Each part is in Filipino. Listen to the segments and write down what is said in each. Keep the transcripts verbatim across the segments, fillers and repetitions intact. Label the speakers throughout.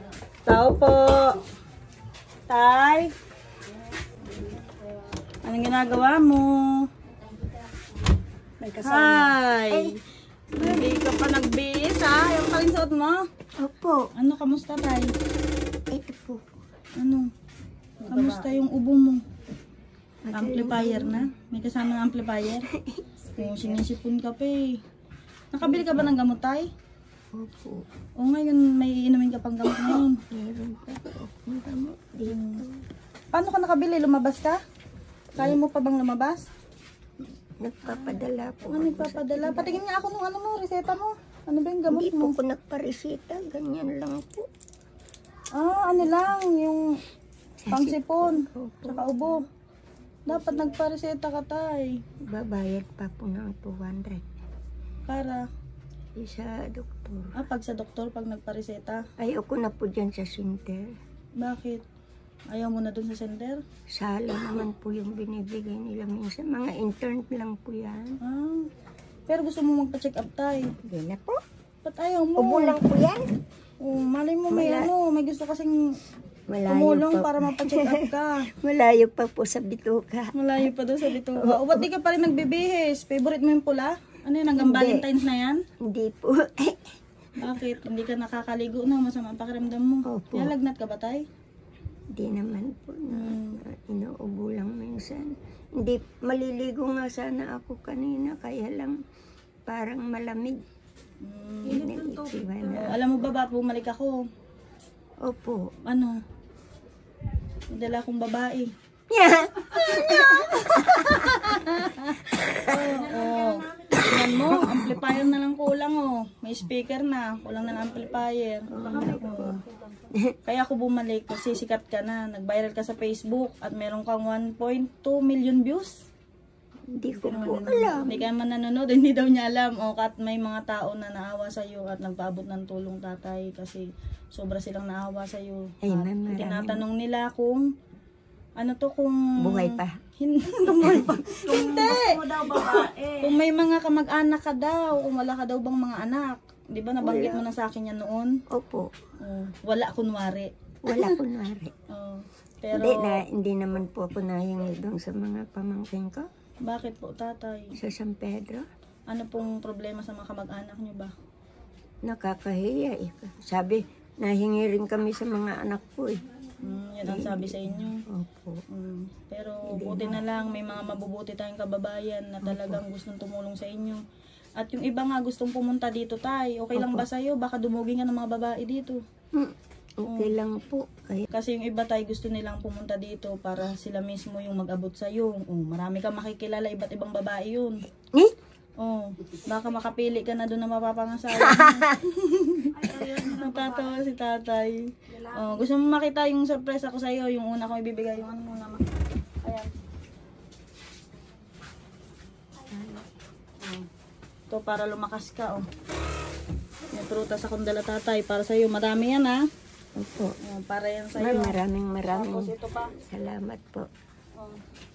Speaker 1: Tao po. Tay. Anong ginagawa mo?
Speaker 2: May kasama.
Speaker 1: Hi. Hindi ka pa nagbihis ha? Yung kalinsot mo?
Speaker 2: Opo.
Speaker 1: Ano, kamusta tay?
Speaker 2: Ito po.
Speaker 1: Ano? Kamusta yung ubo mo? Amplifier na? May kasama ng amplifier? Oo, sinisipon ka pa eh. Nakabili ka ba ng gamot tay?
Speaker 2: Opo.
Speaker 1: O ngayon may inumin ka pang gamot ngayon.
Speaker 2: Meron pa po akong gamot dito.
Speaker 1: Paano ka nakabili? Lumabas ka? Kaya mo pa bang lumabas?
Speaker 2: Nagpapadala po.
Speaker 1: Ano nagpapadala? Patingin nga ako nung ano mo, reseta mo. Ano ba yung gamot
Speaker 2: Hindi
Speaker 1: mo?
Speaker 2: po ko nagparesita. Ganyan lang po.
Speaker 1: Ah, ano lang, yung pangsipon,
Speaker 2: Opo.
Speaker 1: tsaka ubo. Dapat nagpareseta ka tay.
Speaker 2: Babayad pa po ng two hundred.
Speaker 1: Para,
Speaker 2: Isa doktor.
Speaker 1: ah, pag sa doktor, pag nagpareseta.
Speaker 2: Ayoko na po dyan sa center.
Speaker 1: Bakit? Ayaw mo na dun sa center?
Speaker 2: Sala naman po yung binibigay nila minsan. Mga intern lang po yan.
Speaker 1: Ah, pero gusto mo magpa-check up tay.
Speaker 2: Hindi na po.
Speaker 1: Ba't ayaw mo?
Speaker 2: Ubo lang po yan.
Speaker 1: Oh, malay mo may
Speaker 2: Mala-
Speaker 1: ano, may gusto kasing
Speaker 2: Malayo
Speaker 1: tumulong
Speaker 2: pa,
Speaker 1: para mapacheck up ka.
Speaker 2: malayo pa po sa bituka.
Speaker 1: Malayo pa doon sa bituka. O, ba't di ka pa rin nagbibihis? Favorite mo yung pula? Ano yun, hanggang
Speaker 2: Hindi.
Speaker 1: Valentine's na yan?
Speaker 2: Hindi po.
Speaker 1: Bakit? Hindi ka nakakaligo na, masama ang pakiramdam mo.
Speaker 2: Opo.
Speaker 1: Nalagnat ka ba tay?
Speaker 2: Hindi naman po. Na,
Speaker 1: Hmm.
Speaker 2: na inuubo lang minsan. Hindi, maliligo nga sana ako kanina. Kaya lang parang malamig.
Speaker 1: Hmm.
Speaker 2: Hindi nag-itsiwa
Speaker 1: O,
Speaker 2: na.
Speaker 1: alam mo ba ba't bumalik ako?
Speaker 2: Opo.
Speaker 1: Ano? May dala akong babae.
Speaker 2: Yeah.
Speaker 1: Oo. Tingnan mo, amplifier na lang kulang oh. May speaker na, kulang na ng amplifier. Oo. Kaya ako bumalik kasi sikat ka na, nag-viral ka sa Facebook at meron kang one point two million views.
Speaker 2: Hindi ko po alam.
Speaker 1: Hindi ka man nanonood, hindi daw niya alam. O kat may mga tao na naawa sa iyo at nagpaabot ng tulong tatay kasi sobra silang naawa sa iyo.
Speaker 2: Ay,
Speaker 1: At
Speaker 2: ma'am, maraming-
Speaker 1: tinatanong nila kung ano to kung
Speaker 2: Buhay pa.
Speaker 1: Hindi. Buhay pa. Hindi. Kung may mga kamag-anak ka daw, kung wala ka daw bang mga anak. Di ba nabanggit mo na sa akin yan noon?
Speaker 2: Opo.
Speaker 1: Oh, wala kunwari.
Speaker 2: Wala kunwari.
Speaker 1: Oh, pero
Speaker 2: Hindi, na, hindi naman po ako nahingi doon sa mga pamangkin ko.
Speaker 1: bakit po tatay?
Speaker 2: Sa San Pedro.
Speaker 1: Ano pong problema sa mga kamag-anak niyo ba?
Speaker 2: Nakakahiya eh. Sabi, nahingi rin kami sa mga anak ko eh.
Speaker 1: Mm, yan ang sabi sa inyo.
Speaker 2: Opo.
Speaker 1: Mm, pero buti na lang may mga mabubuti tayong kababayan na talagang gustong tumulong sa inyo. At yung iba nga gustong pumunta dito tay. Okay lang ba sa'yo? Baka dumugin ka ng mga babae dito.
Speaker 2: Hmm. Okay lang po. Kaya,
Speaker 1: Kasi yung iba tay gusto nilang pumunta dito para sila mismo yung mag-abot sa'yo. Oh, marami kang makikilala, iba't ibang babae yun.
Speaker 2: eh?
Speaker 1: Oh, baka makapili ka na doon na mapapangasawa mo. Natatawa si tatay. Oh, gusto mo makita yung surprise ako sa'yo, yung una kong ibibigay, yung ano muna. Ayan. Oh. Ito para lumakas ka, oh. May prutas akong dala tatay para sa'yo. Madami yan, ha?
Speaker 2: Opo.
Speaker 1: Oh, para yan
Speaker 2: Ma'am,
Speaker 1: sa'yo.
Speaker 2: maraming
Speaker 1: Tapos
Speaker 2: maraming
Speaker 1: ito pa.
Speaker 2: salamat po.
Speaker 1: Oh.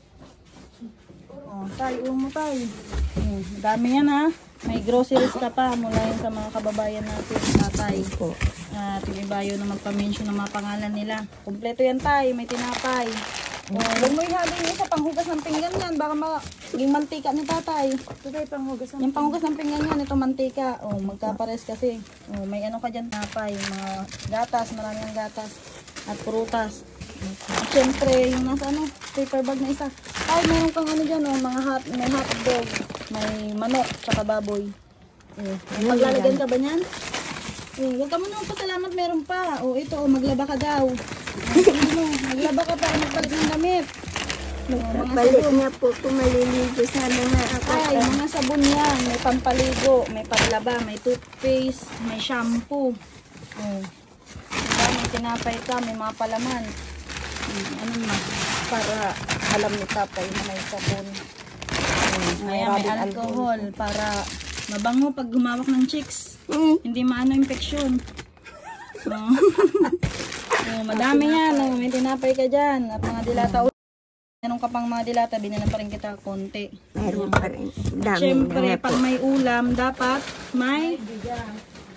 Speaker 1: Oh, tay, uwi mo tay. Hmm, dami yan ha. May groceries ka pa mula yan sa mga kababayan natin, tatay.
Speaker 2: Po.
Speaker 1: At yung iba yun na magpa-mention ng mga pangalan nila. Kompleto yan tay, may tinapay. Oh, huwag mo ihabi yung sa panghugas ng pinggan yan. Baka maging mantika ni tatay.
Speaker 2: Ito tayo panghugas ng...
Speaker 1: Yung panghugas ng pinggan yan, ito mantika. Oh, magkapares kasi. Oh, may ano ka dyan, tinapay, mga gatas, maraming gatas. At prutas. At syempre, yung nasa ano, paper bag na isa. Ay, meron kang ano dyan, oh, mga hot, may hot dog, may manok, tsaka baboy. Eh, may paglalagyan ka ba niyan? Eh, huwag ka muna magpasalamat, meron pa. O, ito, oh, maglaba ka daw. Ano, maglaba ka para magpalit ng damit. Oh, mga
Speaker 2: Balik
Speaker 1: sabon.
Speaker 2: nga po kung maliligo. Sana nga ako.
Speaker 1: Ay, mga sabon yan. May pampaligo, may paglaba, may toothpaste, may shampoo. Oh. Diba, may tinapay ka, may mga palaman. Hmm, ano na, para alam ni tatay na may sabon. Oh, ayan, may alcohol para mabango pag gumawak ng chicks.
Speaker 2: Hmm.
Speaker 1: Hindi maano infeksyon. Oh. Oh, madami yan. Oh, may tinapay ka dyan. At mga dilata. Meron ka pang mga dilata, binalan pa rin kita konti.
Speaker 2: Meron pa rin. Dami
Speaker 1: Siyempre,
Speaker 2: na nga po.
Speaker 1: pag may ulam, dapat may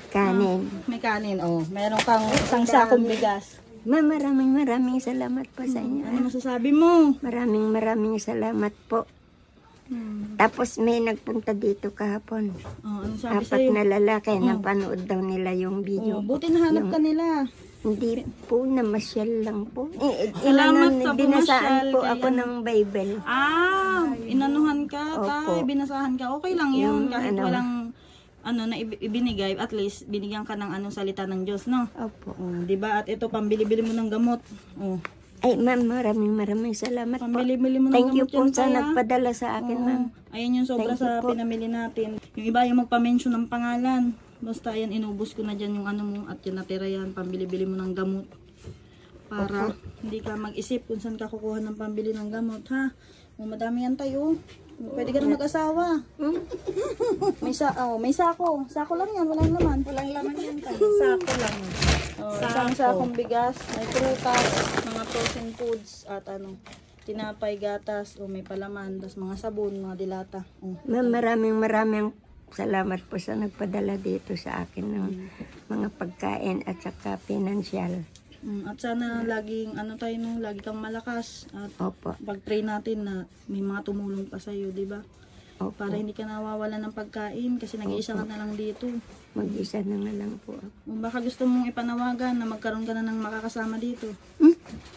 Speaker 2: kanin.
Speaker 1: May kanin, oh. Meron kang isang sakong bigas.
Speaker 2: Ma'am, maraming maraming salamat po sa inyo.
Speaker 1: Ano masasabi mo?
Speaker 2: Maraming maraming salamat po.
Speaker 1: Hmm.
Speaker 2: Tapos may nagpunta dito kahapon.
Speaker 1: Oh, ano sabi
Speaker 2: Apat
Speaker 1: sa'yo?
Speaker 2: na lalaki,
Speaker 1: Hmm.
Speaker 2: napanood daw nila yung video.
Speaker 1: Oh, buti nahanap ka nila.
Speaker 2: Hindi po, namasyal lang po. Eh,
Speaker 1: Salamat
Speaker 2: inanon,
Speaker 1: sa
Speaker 2: binasaan
Speaker 1: pumasyal
Speaker 2: po
Speaker 1: kay
Speaker 2: ako
Speaker 1: ano.
Speaker 2: ng Bible.
Speaker 1: Ah, inanuhan ka, tay,
Speaker 2: Opo.
Speaker 1: binasahan ka. Okay lang yun.
Speaker 2: Yung
Speaker 1: Kahit
Speaker 2: ano.
Speaker 1: walang ano na ib- ibinigay, at least binigyan ka ng anong salita ng Diyos, no?
Speaker 2: Opo.
Speaker 1: Oh, 'di ba? At ito pambili-bili mo ng gamot. Oh,
Speaker 2: Ay, ma'am, maraming maraming salamat po.
Speaker 1: pambili-bili mo ng
Speaker 2: Thank you
Speaker 1: gamot
Speaker 2: po
Speaker 1: yan,
Speaker 2: sa
Speaker 1: tay, ah.
Speaker 2: nagpadala sa akin,
Speaker 1: Oo.
Speaker 2: ma'am.
Speaker 1: Ayan yung sobra
Speaker 2: Thank you
Speaker 1: sa
Speaker 2: po.
Speaker 1: pinamili natin. Yung iba yung magpa-mention ng pangalan. Basta ayan, inubos ko na dyan yung ano mo at yung natira yan, pambili-bili mo ng gamot. Para hindi ka mag-isip kung saan ka kukuha ng pambili ng gamot, ha? O, madami yan tayo. Pwede ka na mag-asawa.
Speaker 2: Hmm?
Speaker 1: May, sa oh, may sako. Sako lang yan, walang laman. Walang laman yan tayo. Sako lang. Oh, isang sakong bigas, may prutas, mga frozen foods, at ano, tinapay, gatas, o may palaman, tas mga sabon, mga dilata. Oh.
Speaker 2: Ma'am, maraming maraming salamat po sa nagpadala dito sa akin ng mga pagkain at saka pinansyal.
Speaker 1: Mm, at sana laging ano tayo no, lagi kang malakas at
Speaker 2: Opo.
Speaker 1: pag-pray natin na may mga tumulong pa sa iyo, 'di ba?
Speaker 2: Opo.
Speaker 1: Para hindi ka nawawalan ng pagkain kasi nag-iisa ka na lang dito.
Speaker 2: Mag-isa na nga lang po ako.
Speaker 1: Kung baka gusto mong ipanawagan na magkaroon ka na ng makakasama dito.
Speaker 2: Hmm?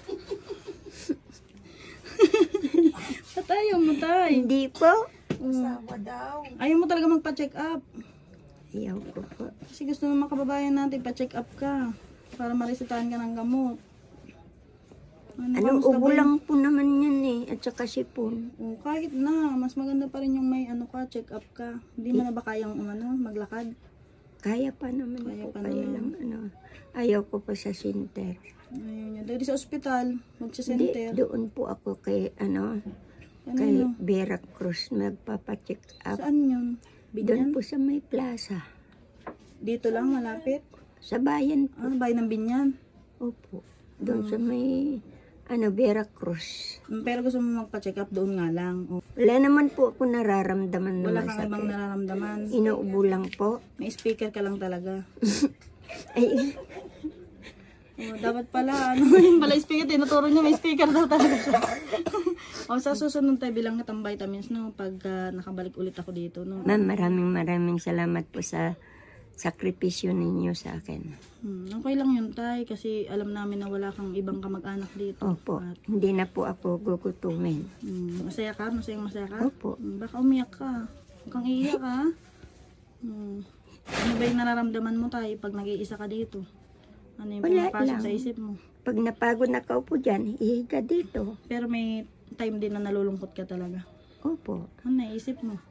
Speaker 1: Patay, matay.
Speaker 2: Hindi po.
Speaker 1: Ayaw mo talaga magpa-check up.
Speaker 2: Ayaw ko po.
Speaker 1: Kasi gusto ng mga kababayan natin pa-check up ka para maresetahan ka ng gamot. Ano,
Speaker 2: Ano,
Speaker 1: kamusta
Speaker 2: ubo
Speaker 1: ba yun?
Speaker 2: lang po naman yan eh. At saka sipon.
Speaker 1: Oh, kahit na, mas maganda pa rin yung may ano ka, check up ka. Hindi mo na ba kayang umano, maglakad?
Speaker 2: Kaya pa naman
Speaker 1: Kaya
Speaker 2: po.
Speaker 1: pa
Speaker 2: Kaya
Speaker 1: naman.
Speaker 2: lang ano. Ayaw ko pa sa center.
Speaker 1: Ayun yun. Doon sa ospital,
Speaker 2: Hindi,
Speaker 1: magsa-center.
Speaker 2: doon po ako kay ano.
Speaker 1: Ano
Speaker 2: Kay
Speaker 1: yun?
Speaker 2: Vera Cruz magpapacheck up.
Speaker 1: Saan yun?
Speaker 2: Doon
Speaker 1: Binyan?
Speaker 2: po sa may plaza.
Speaker 1: Dito lang, malapit?
Speaker 2: Sa bayan po.
Speaker 1: Ah, bayan ng Binyan.
Speaker 2: Opo. Doon
Speaker 1: Hmm.
Speaker 2: sa may ano, Vera Cruz.
Speaker 1: Mm, Pero gusto mo magpa-check up doon nga lang. Oh.
Speaker 2: Wala naman po ako nararamdaman
Speaker 1: Wala
Speaker 2: naman
Speaker 1: kang
Speaker 2: sa
Speaker 1: ibang
Speaker 2: akin.
Speaker 1: nararamdaman.
Speaker 2: Inuubo lang po.
Speaker 1: May speaker ka lang talaga.
Speaker 2: Ay,
Speaker 1: Oh, dapat pala, ano yung pala speaker, tinuturo niya, may speaker daw talaga siya. O, sa susunod tayo bilang natang vitamins, no, pag ah, nakabalik ulit ako dito, no.
Speaker 2: ma'am, maraming maraming salamat po sa sakripisyo ninyo sa akin.
Speaker 1: Hmm, okay lang yun, tay, kasi alam namin na wala kang ibang kamag-anak dito.
Speaker 2: Opo.
Speaker 1: At,
Speaker 2: Hindi na po ako gugutumin.
Speaker 1: hmm, masaya ka? Masayang masaya ka?
Speaker 2: Opo.
Speaker 1: Hmm, baka umiyak ka. Huwag kang iiyak, ha? Hmm. Ano ba yung nararamdaman mo, tay, pag nag-iisa ka dito? Ano yung
Speaker 2: Wala
Speaker 1: pumapasok
Speaker 2: lang.
Speaker 1: sa isip mo?
Speaker 2: Pag napagod na ka po dyan, ihiga dito.
Speaker 1: Pero may time din na nalulungkot ka talaga.
Speaker 2: Opo.
Speaker 1: Ano naisip mo?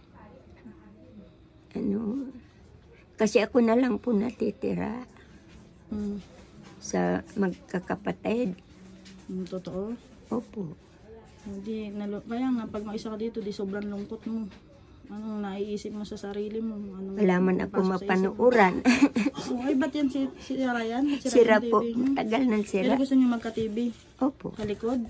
Speaker 2: Ano, kasi ako na lang po natitira
Speaker 1: Hmm.
Speaker 2: sa magkakapatid.
Speaker 1: Hmm, totoo?
Speaker 2: Opo.
Speaker 1: Hindi, nalu- kaya nga pag mag-isa ka dito, di sobrang lungkot mo. Anong naiisip mo sa sarili mo? Anong
Speaker 2: Wala man ako
Speaker 1: pasok sa isip mo?
Speaker 2: mapanuuran.
Speaker 1: Oh, ay, ba't yan si, si Ryan? Si
Speaker 2: Sira
Speaker 1: Ryan
Speaker 2: po.
Speaker 1: T V niyo?
Speaker 2: Tagal ng
Speaker 1: Pero
Speaker 2: sira.
Speaker 1: gusto niyo magka-T V?
Speaker 2: Opo.
Speaker 1: Sa likod?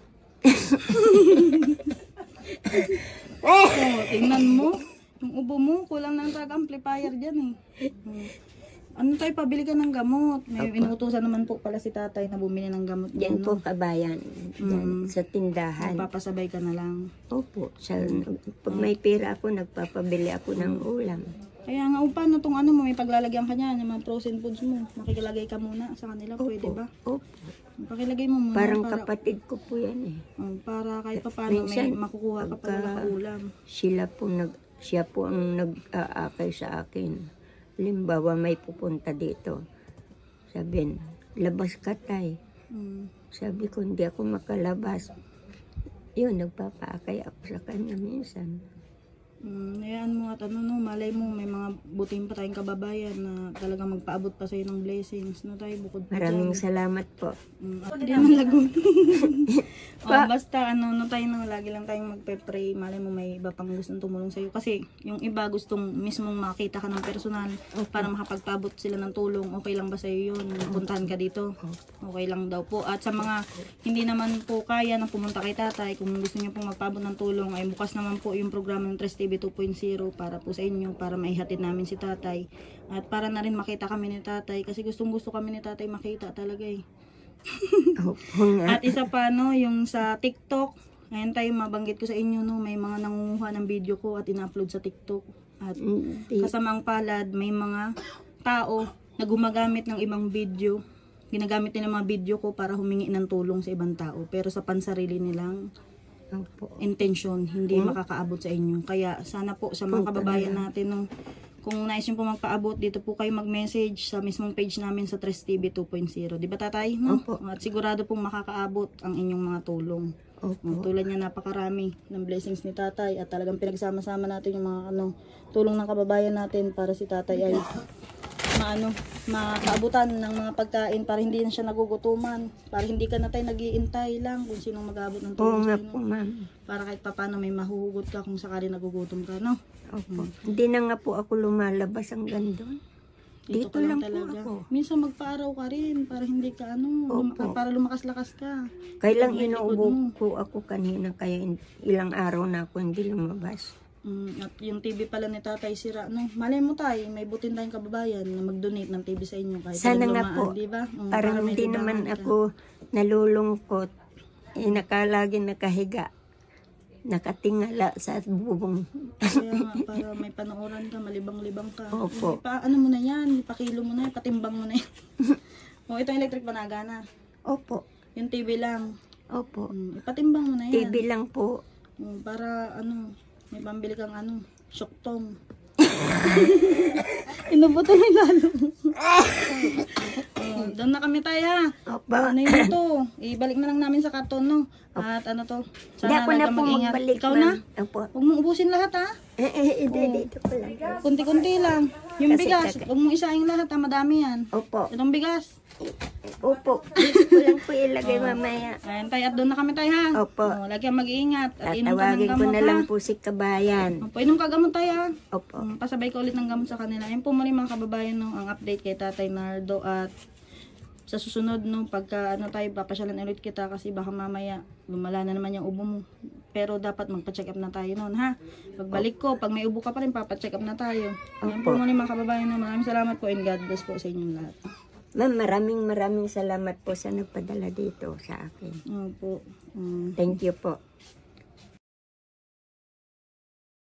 Speaker 1: Oh, tingnan mo. Yung ubo mo, kulang ng tag amplifier dyan eh. Hmm. Ano tayo, pabili ka ng gamot. May inutusan naman po pala si tatay na bumili ng gamot
Speaker 2: Diyan
Speaker 1: dyan.
Speaker 2: po
Speaker 1: No?
Speaker 2: kabayan. Diyan,
Speaker 1: Mm.
Speaker 2: sa tindahan.
Speaker 1: Magpapasabay ka na lang.
Speaker 2: Opo. Sa, pag may pera ako, nagpapabili ako ng ulam.
Speaker 1: Kaya nga, o paano itong ano mo, may paglalagyan ka niya, yung mga frozen foods mo. Makikilagay ka muna sa kanila, pwede ba?
Speaker 2: Opo.
Speaker 1: Pakilagay mo muna.
Speaker 2: Parang
Speaker 1: para,
Speaker 2: kapatid ko po yan eh.
Speaker 1: oh, para kahit pa paano may
Speaker 2: Minsan,
Speaker 1: makukuha ka pa
Speaker 2: pagka-
Speaker 1: ng ulam.
Speaker 2: Sila po nag, siya po ang nag-aakay sa akin. Halimbawa may pupunta dito. Sabihin, labas ka tay.
Speaker 1: Mm.
Speaker 2: Sabi ko, hindi ako makalabas. Yun, nagpapaakay ako sa kanya minsan.
Speaker 1: Mm, hayaan mo at ano no, malay mo may mga buting pa tayong kababayan na talagang magpaabot pa sa'yo ng blessings. No tayo bukod pa
Speaker 2: Maraming
Speaker 1: dyan.
Speaker 2: salamat po.
Speaker 1: Mm, at hindi naman lagot. oh, basta ano, no tayo no, lagi lang tayong magpe-pray. Malay mo may iba pang gustong tumulong sa'yo. Kasi yung iba gustong mismong makita ka ng personal para makapagpaabot sila ng tulong. Okay lang ba sa'yo yun? Puntahan ka dito. Okay lang daw po. At sa mga hindi naman po kaya na pumunta kay tatay, kung gusto niyo pong magpaabot ng tulong, ay bukas naman po yung programa ng Tres T V V two point oh para po sa inyo, para maihatid namin si tatay. At para na rin makita kami ni tatay kasi gustong gusto kami ni tatay makita talaga eh.
Speaker 2: Opo nga.
Speaker 1: At isa pa no, yung sa TikTok, ayan tayo mabanggit ko sa inyo no, may mga nangunguha ng video ko at ina-upload sa TikTok. At
Speaker 2: Hindi.
Speaker 1: kasamang palad, may mga tao na gumagamit ng ibang video. Ginagamit nila mga video ko para humingi ng tulong sa ibang tao. Pero sa pansarili nilang
Speaker 2: Opo.
Speaker 1: intention, hindi makakaabot sa inyo. Kaya sana po sa mga kababayan natin, no, kung nais nyo po magpaabot, dito po kayo mag-message sa mismong page namin sa Tres T V two point oh. Di ba tatay? No?
Speaker 2: Opo.
Speaker 1: At sigurado pong makakaabot ang inyong mga tulong.
Speaker 2: Opo.
Speaker 1: Uh, tulad niya, napakarami ng blessings ni tatay at talagang pinagsama-sama natin yung mga ano, tulong ng kababayan natin para si tatay ay maano, makaabutan ng mga pagkain para hindi na siya nagugutuman, para hindi ka na tayo nag-iintay lang kung sinong mag-aabot ng
Speaker 2: Oo
Speaker 1: tulong
Speaker 2: nga
Speaker 1: sa
Speaker 2: po,
Speaker 1: inyo.
Speaker 2: ma'am.
Speaker 1: Para kahit papano may mahuhugot ka kung sakali nagugutom ka, no?
Speaker 2: Opo. Hindi na nga po ako lumalabas hanggang doon.
Speaker 1: Dito,
Speaker 2: Dito
Speaker 1: ka lang
Speaker 2: lang po
Speaker 1: talaga.
Speaker 2: ako.
Speaker 1: Minsan magpa-araw ka rin para hindi ka ano, luma-
Speaker 2: Opo.
Speaker 1: para lumakas-lakas ka.
Speaker 2: Kailang
Speaker 1: May likod
Speaker 2: inuubo
Speaker 1: mo.
Speaker 2: ko ako kanina kaya in- ilang araw na ako hindi lumabas.
Speaker 1: Mm, at yung T V pala ni tatay sira, no? Malay mo tayo, may butin tayong kababayan na mag-donate ng T V sa inyo kahit
Speaker 2: Sana
Speaker 1: walang
Speaker 2: nga
Speaker 1: lumaan,
Speaker 2: po.
Speaker 1: di ba? Mm,
Speaker 2: Parang
Speaker 1: para may
Speaker 2: hindi
Speaker 1: libangan
Speaker 2: naman
Speaker 1: ka.
Speaker 2: ako nalulungkot. Eh, nakalagi nakahiga. Nakatingala sa bubong.
Speaker 1: Kaya nga, para may panooran ka, malibang-libang ka.
Speaker 2: Opo.
Speaker 1: Ipa, ano mo na yan, ipakilo mo na yan, patimbang mo na yan. O, itong electric panaga na.
Speaker 2: Opo.
Speaker 1: Yung T V lang.
Speaker 2: Opo.
Speaker 1: Mm, ipatimbang mo na yan.
Speaker 2: T V lang po.
Speaker 1: Mm, para ano, may pambili kang ano, syoktong. Inubuto na yung lalo. Oh, doon na kami tayo ha.
Speaker 2: Opo.
Speaker 1: Ano yun ito? Ibalik na lang namin sa karton no. At ano to?
Speaker 2: Hindi ako na
Speaker 1: lagi
Speaker 2: po
Speaker 1: mag-ingat.
Speaker 2: magbalik.
Speaker 1: Ikaw
Speaker 2: ma'am.
Speaker 1: na?
Speaker 2: Opo.
Speaker 1: Huwag mong ubusin lahat ha.
Speaker 2: Eh, eh, hindi, dito ko lang.
Speaker 1: Kunti-kunti lang. Yung
Speaker 2: Kasi
Speaker 1: bigas,
Speaker 2: kaka-
Speaker 1: huwag mong isahin lahat ha. Madami yan.
Speaker 2: Opo.
Speaker 1: Itong bigas.
Speaker 2: Opo. Dito ko lang po ilagay mamaya.
Speaker 1: Ayan tayo. At doon na kami tayo ha.
Speaker 2: Opo.
Speaker 1: Oh, lagi kang mag-iingat. At inom ka ng
Speaker 2: Tatawagin ko
Speaker 1: gamot
Speaker 2: na
Speaker 1: ha.
Speaker 2: lang po si Kabayan.
Speaker 1: Opo, inom ka gamot tayo ha.
Speaker 2: Opo.
Speaker 1: Um, pasabay ko ulit ng gamot sa kanila. Ayun po muli mga kababayan no, ang update kay Tatay Nardo at sa susunod no, pagka ano tayo, papasyalan ulit kita kasi baka mamaya lumala na naman yung ubo mo. Pero dapat magpa-check up na tayo noon ha. Pagbalik ko, pag may ubo ka pa rin, papa-check up na tayo. Ayun po
Speaker 2: Opo.
Speaker 1: muli mga kababayan no, maraming salamat po and God bless po sa inyong lahat.
Speaker 2: Ma'am, maraming maraming salamat po sa nagpadala dito sa akin.
Speaker 1: Opo. Um,
Speaker 2: Thank you po.